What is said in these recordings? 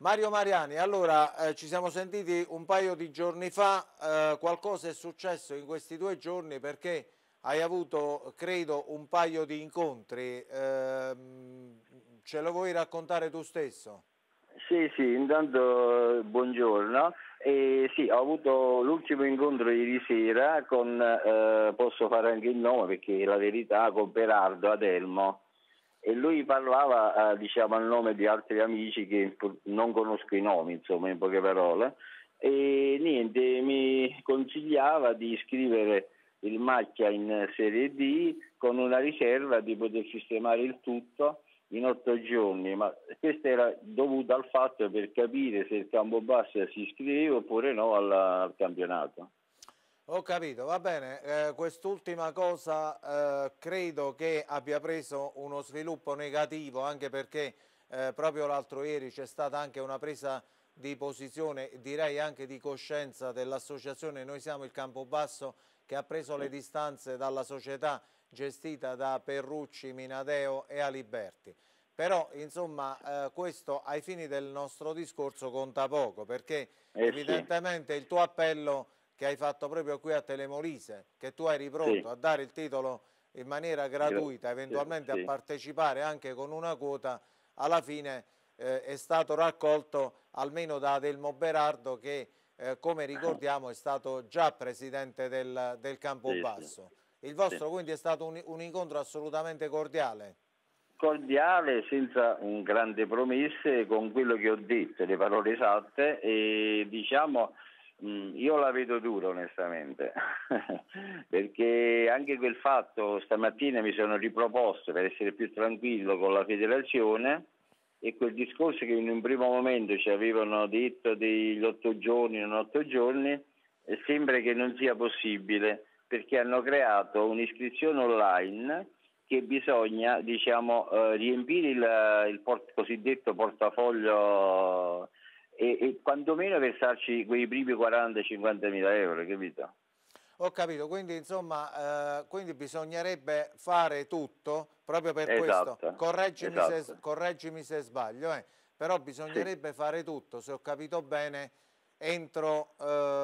Mario Mariani, allora ci siamo sentiti un paio di giorni fa, qualcosa è successo in questi 2 giorni perché hai avuto, credo, un paio di incontri, ce lo vuoi raccontare tu stesso? Sì, sì, intanto buongiorno. Sì, ho avuto l'ultimo incontro ieri sera con, posso fare anche il nome perché è la verità, con Berardo Adelmo. E lui parlava, diciamo, a nome di altri amici che non conosco i nomi, insomma, in poche parole. E niente, mi consigliava di iscrivere il Macchia in Serie D con una riserva di poter sistemare il tutto in 8 giorni, ma questo era dovuto al fatto per capire se il Campobasso si iscriveva oppure no al campionato. Ho capito, va bene, quest'ultima cosa credo che abbia preso uno sviluppo negativo anche perché proprio l'altro ieri c'è stata anche una presa di posizione, direi anche di coscienza dell'associazione Noi Siamo il Campobasso che ha preso le distanze dalla società gestita da Perrucci, Minadeo e Aliberti. Però insomma questo ai fini del nostro discorso conta poco perché Sì, evidentemente il tuo appello che hai fatto proprio qui a Telemolise, che tu eri pronto sì, a dare il titolo in maniera gratuita, eventualmente a sì. partecipare anche con una quota, alla fine è stato raccolto almeno da Adelmo Berardo che come ricordiamo è stato già presidente del Sì, sì, Campobasso. Il sì. vostro quindi è stato un incontro assolutamente cordiale. Cordiale, senza un grande promesse, con quello che ho detto, le parole esatte, e diciamo io la vedo dura onestamente, perché anche quel fatto, stamattina mi sono riproposto per essere più tranquillo con la federazione e quel discorso che in un primo momento ci avevano detto degli 8 giorni, non 8 giorni, sembra che non sia possibile perché hanno creato un'iscrizione online che bisogna, diciamo, riempire il cosiddetto portafoglio e quantomeno versarci quei primi 40-50 mila euro, capito? Ho capito, quindi insomma, quindi bisognerebbe fare tutto, proprio per questo, Esatto, esatto, correggimi se sbaglio, però sì. bisognerebbe fare tutto, se ho capito bene, entro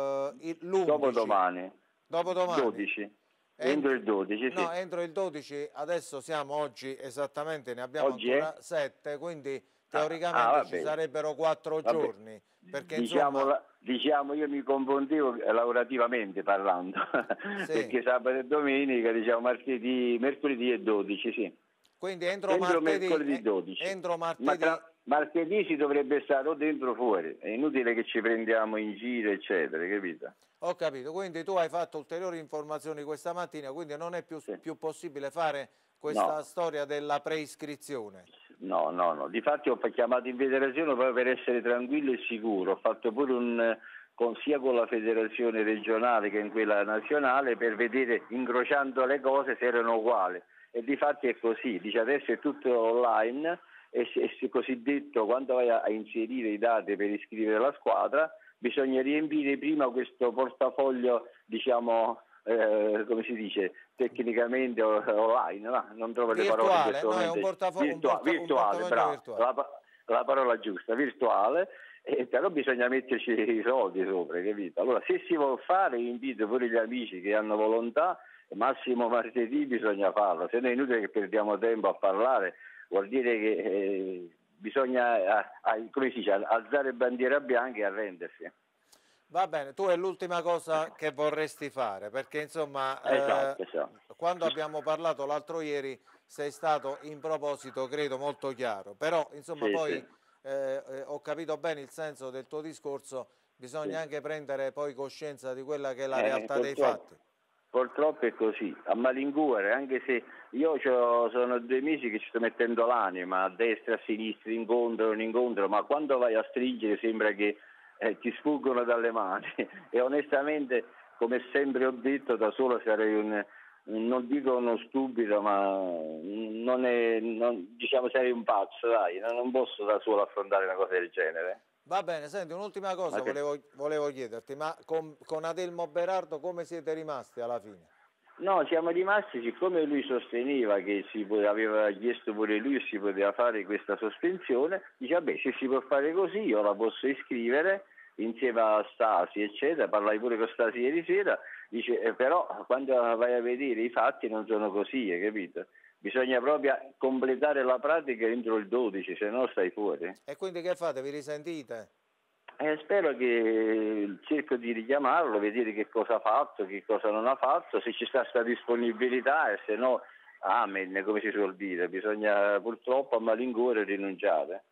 l'11, Dopodomani, dopodomani, 12, entro entro, il 12, no, sì. entro il 12, adesso siamo oggi esattamente, ne abbiamo Oggi è? ancora 7, quindi teoricamente ci Vabbè, sarebbero 4 vabbè. giorni, perché Diciamo, insomma, diciamo io mi confondevo lavorativamente parlando, sì. perché sabato e domenica, diciamo martedì, mercoledì e 12, sì. Quindi Entro mercoledì 12. entro Ma martedì, tra martedì si dovrebbe stare o dentro o fuori. È inutile che ci prendiamo in giro, eccetera, capito? ho capito, quindi tu hai fatto ulteriori informazioni questa mattina, quindi non è Sì. più possibile fare questa No, storia della preiscrizione. no, no, no. Difatti ho chiamato in federazione proprio per essere tranquillo e sicuro. Ho fatto pure sia con la federazione regionale che in quella nazionale per vedere, incrociando le cose, se erano uguali. E difatti è così. Dice adesso è tutto online e cosiddetto quando vai a inserire i dati per iscrivere la squadra bisogna riempire prima questo portafoglio, diciamo, come si dice, tecnicamente online, no? Non trovo le parole in Virtuale, questo no, è un, momento, un virtuale, portafoglio bravo, virtuale. la parola giusta, virtuale, e però bisogna metterci i soldi sopra, capito? Allora se si vuole fare, invito pure gli amici che hanno volontà, massimo martedì bisogna farlo, se no è inutile che perdiamo tempo a parlare, vuol dire che bisogna, come si dice, alzare bandiera bianca e arrendersi. Va bene, tu è l'ultima cosa che vorresti fare, perché insomma, Esatto, esatto. quando abbiamo parlato l'altro ieri sei stato in proposito, credo, molto chiaro, però insomma Sì, sì, poi ho capito bene il senso del tuo discorso, bisogna sì. anche prendere poi coscienza di quella che è la realtà dei Purtroppo, fatti. purtroppo è così. A malincuore, anche se io sono 2 mesi che ci sto mettendo l'anima, a destra, a sinistra, incontro, non incontro, ma quando vai a stringere sembra che ti sfuggono dalle mani. E onestamente, come sempre ho detto, da solo sarei non dico uno stupido, ma diciamo sarei un pazzo, dai, non posso da solo affrontare una cosa del genere. Va bene, senti, un'ultima cosa Ok. volevo chiederti, ma con Adelmo Berardo come siete rimasti alla fine? No, siamo rimasti, siccome lui sosteneva che aveva chiesto pure lui e si poteva fare questa sospensione, dice vabbè, se si può fare così io la posso iscrivere insieme a Stasi, eccetera, parlai pure con Stasi ieri sera, dice però quando vai a vedere i fatti non sono così, hai capito? Bisogna proprio completare la pratica entro il 12, se no stai fuori. E quindi che fate? Vi risentite? Spero che cerco di richiamarlo, vedere che cosa ha fatto, che cosa non ha fatto, se ci sta questa disponibilità e se no, amen, come si suol dire, bisogna purtroppo a malincuore rinunciare.